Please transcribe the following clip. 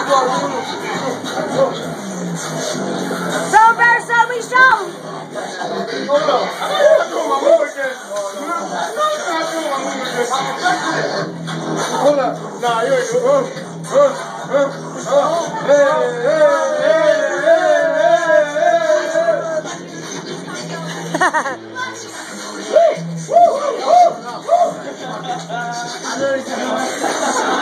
So better, so we show. Hold on. I'm not doing my move again. Hold on. Nah, you ain't doing it.